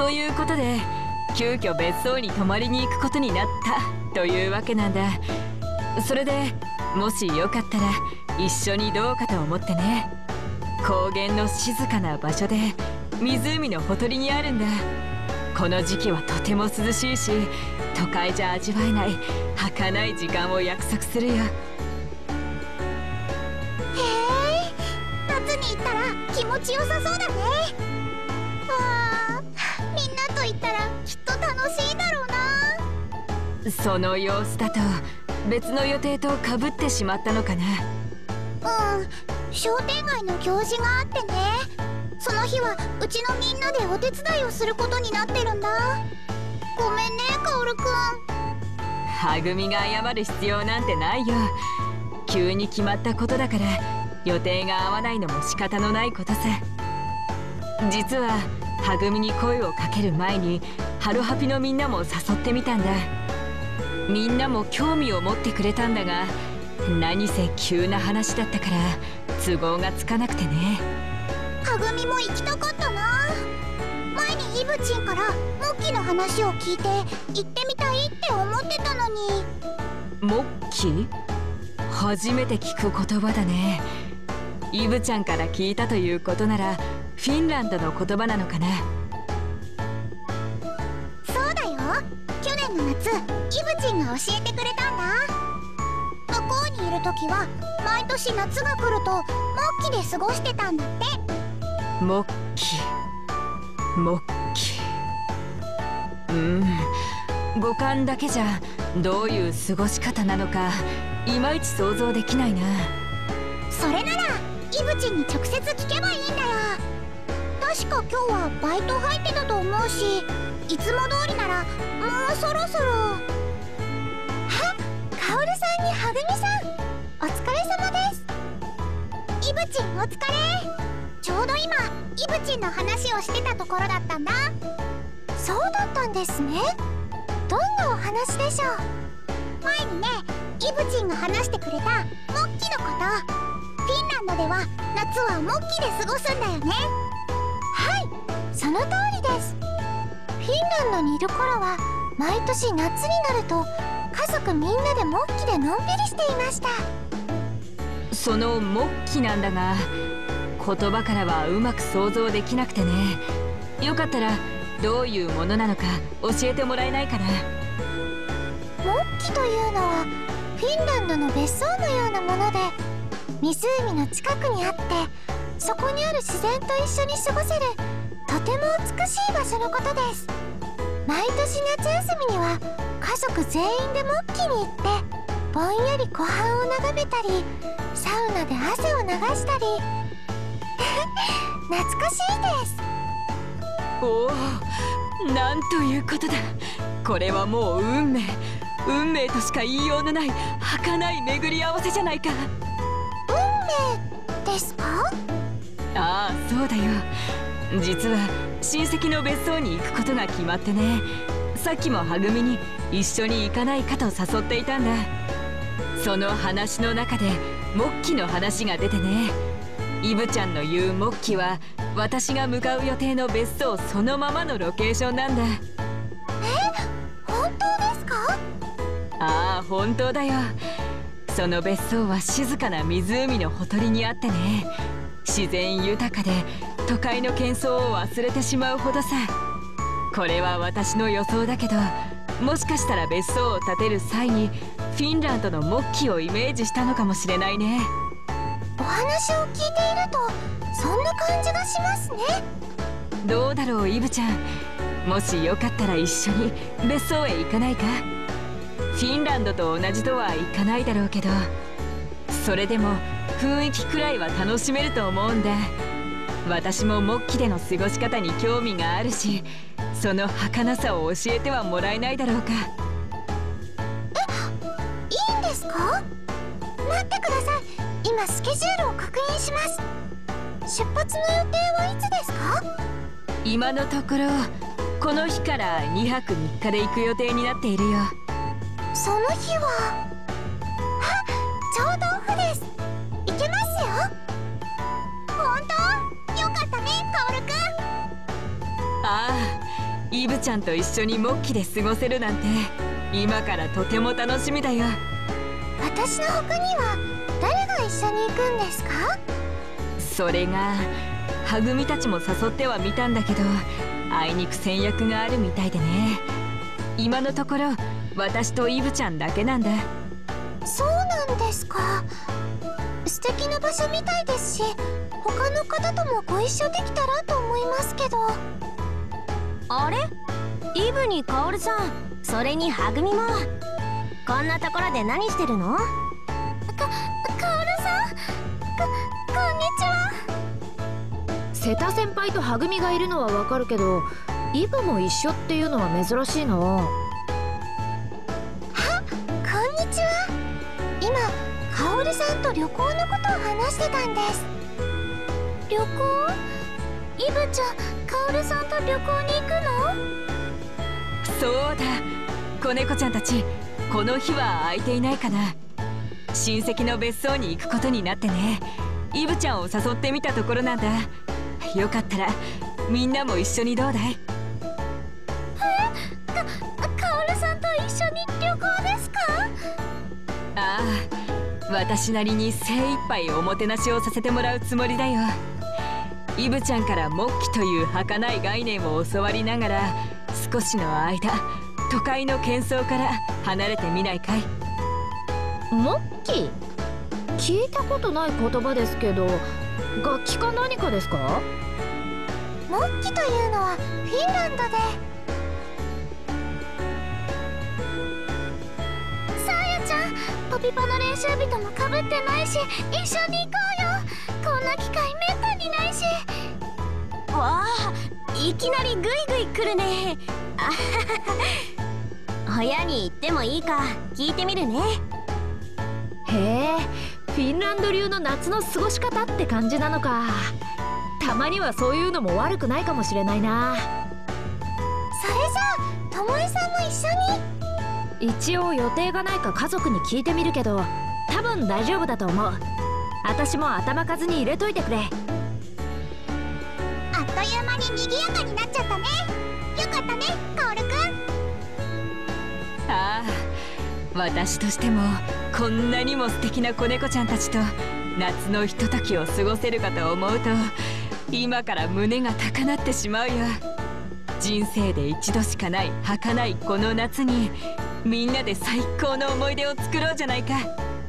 ということで急遽別荘に泊まりに行くことになったというわけなんだ。それでもしよかったら一緒にどうかと思ってね。高原の静かな場所で湖のほとりにあるんだ。この時期はとても涼しいし、都会じゃ味わえない儚い時間を約束するよ。 へえ、夏に行ったら気持ちよさそうだね。わあ、みんなと行ったらきっと楽しいだろうな。 その様子だと別の予定とかぶってしまったのかな。 商店街の行事があってね、その日はうちのみんなでお手伝いをすることになってるんだ。ごめんね、カオルくん。 はぐみが謝る必要なんてないよ。急に決まったことだから予定が合わないのも仕方のないことさ。実ははぐみに声をかける前にハロハピのみんなも誘ってみたんだ。みんなも興味を持ってくれたんだが、何せ急な話だったから都合がつかなくてね。 はぐみも行きたかったな。前にイブチンからモッキの話を聞いて行ってみたいって思ってたのに。 モッキ？初めて聞く言葉だね。イブちゃんから聞いたということならフィンランドの言葉なのかな。 そうだよ、去年の夏イブチンが教えてくれたんだ。向こうにいる時は毎年夏が来るとモッキで過ごしてたんだって。 モッキ、モッキ。五感だけじゃどういう過ごし方なのかいまいち想像できないな。 それならイブチンに直接聞けばいいんだよ。確か今日はバイト入ってたと思うし、いつも通りならもうそろそろ。あ、カオルさんにはぐみさん、お疲れ様です。イブチンお疲れ。ちょうど今イブチンの話をしてたところだったんだ。そうだったんですね。どんなお話でしょう。前にね、イブチンが話してくれたモッキのこと。フィンランドでは夏はモッキで過ごすんだよね。はい、その通りです。フィンランドにいる頃は毎年夏になると家族みんなでモッキでのんびりしていました。 そのモッキなんだが、言葉からはうまく想像できなくてね。よかったらどういうものなのか教えてもらえないかな。 モッキというのはフィンランドの別荘のようなもので、湖の近くにあって、そこにある自然と一緒に過ごせるとても美しい場所のことです。毎年夏休みには家族全員でモッキに行ってぼんやり湖畔を眺めたり、サウナで汗を流したり懐かしいです。 おお、なんということだ。これはもう運命としか言いようのない儚い巡り合わせじゃないか。 運命ですか？ ああ、そうだよ。実は親戚の別荘に行くことが決まってね。さっきもはぐみに一緒に行かないかと誘っていたんだ。その話の中でモッキの話が出てね。イブちゃんの言うモッキは私が向かう予定の別荘そのままのロケーションなんだ。 本当ですか？ ああ、本当だよ。その別荘は静かな湖のほとりにあってね、自然豊かで都会の喧騒を忘れてしまうほどさ。これは私の予想だけど、もしかしたら別荘を建てる際にフィンランドのモッキをイメージしたのかもしれないね。 お話を聞いているとそんな感じがしますね。 どうだろう、イブちゃん。もしよかったら一緒に別荘へ行かないか？フィンランドと同じとはいかないだろうけど、それでも雰囲気くらいは楽しめると思うんだ。私もモッキでの過ごし方に興味があるし、その儚さを教えてはもらえないだろうか。 いいんですか？待ってください。今スケジュールを確認します。出発の予定はいつですか？ 今のところこの日から2泊3日で行く予定になっているよ。 その日はちょうどオフです。行けますよ。本当？よかったね、カオルくん。 ああ、 イブちゃんと一緒にモッキで過ごせるなんて今からとても楽しみだよ。 私の他には誰が一緒に行くんですか？ それがはぐみたちも誘ってはみたんだけど、あいにく戦略があるみたいでね。今のところ私とイブちゃんだけなんだ。 そうなんですか。素敵な場所みたいですし、他の方ともご一緒できたらと思いますけど。 あれ、イブにカオルさん、それにはぐみも。こんなところで何してるの？ カオルさん、こんにちは。 瀬田先輩とはぐみがいるのはわかるけど、イブも一緒っていうのは珍しいな。 こんにちは。今カオルさんと旅行のことを話してたんです。旅行？イブちゃん、カオルさんと旅行に行くの？ そうだ、子猫ちゃんたち、この日は空いていないかな。親戚の別荘に行くことになってね。イブちゃんを誘ってみたところなんだ。よかったらみんなも一緒にどうだい？ カオルさんと一緒に旅行ですか？ ああ、私なりに精一杯おもてなしをさせてもらうつもりだよ。イブちゃんからモッキという儚い概念を教わりながら、少しの間都会の喧騒から離れてみないかい？ モッキ？聞いたことない言葉ですけど、楽器か何かですか？ モッキというのはフィンランドで。サーヤちゃん、ポピパの練習日ともかぶってないし、一緒に行こうよ。こんな機会めったにないし。 わあ、いきなりグイグイ来るね。あはは親に言ってもいいか聞いてみるね。 へえ、フィンランド流の夏の過ごし方って感じなのか。たまにはそういうのも悪くないかもしれないな。 それじゃあ、ともえさんも一緒に？ 一応予定がないか家族に聞いてみるけど、多分大丈夫だと思う。私も頭数に入れといてくれ。 あっという間に賑やかになっちゃったね。よかったね、カオルくん。 ああ、私としてもこんなにも素敵な子猫ちゃんたちと夏のひとときを過ごせるかと思うと、今から胸が高鳴ってしまうよ。人生で一度しかない儚いこの夏に、みんなで最高の思い出を作ろうじゃないか。